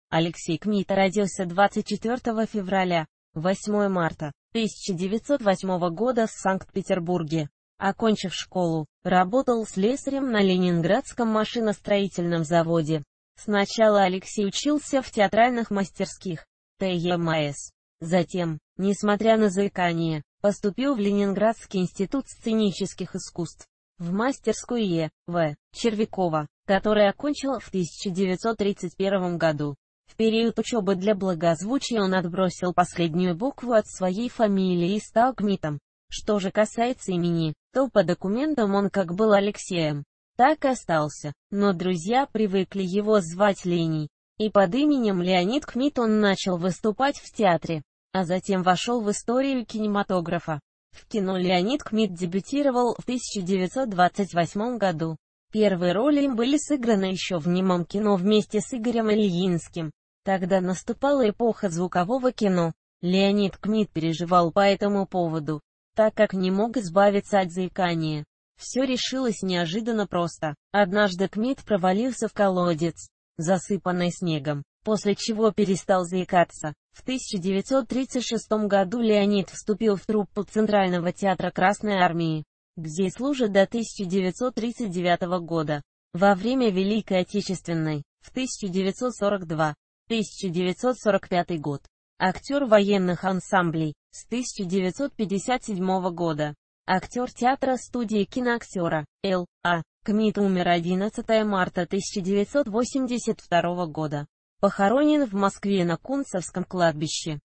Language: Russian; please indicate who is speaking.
Speaker 1: Алексей Кмит родился 24 февраля, 8 марта 1908 года в Санкт-Петербурге. Окончив школу, работал слесарем на Ленинградском машиностроительном заводе. Сначала Алексей учился в театральных мастерских ТЕМАС. Затем, несмотря на заикание, поступил в Ленинградский институт сценических искусств, в мастерскую Е.В. Червякова, который окончил в 1931 году. В период учебы для благозвучия он отбросил последнюю букву от своей фамилии и стал Кмитом. Что же касается имени, то по документам он как был Алексеем, так и остался, но друзья привыкли его звать Леней, и под именем Леонид Кмит он начал выступать в театре, а затем вошел в историю кинематографа. В кино Леонид Кмит дебютировал в 1928 году. Первые роли им были сыграны еще в немом кино вместе с Игорем Ильинским. Тогда наступала эпоха звукового кино. Леонид Кмит переживал по этому поводу, так как не мог избавиться от заикания. Все решилось неожиданно просто. Однажды Кмит провалился в колодец, засыпанный снегом, после чего перестал заикаться. В 1936 году Леонид вступил в труппу Центрального театра Красной Армии, где служит до 1939 года. Во время Великой Отечественной, в 1942-1945 год, актер военных ансамблей, с 1957 года, актер театра студии киноактера, Л.А. Кмит умер 11 марта 1982 года. Похоронен в Москве на Кунцевском кладбище.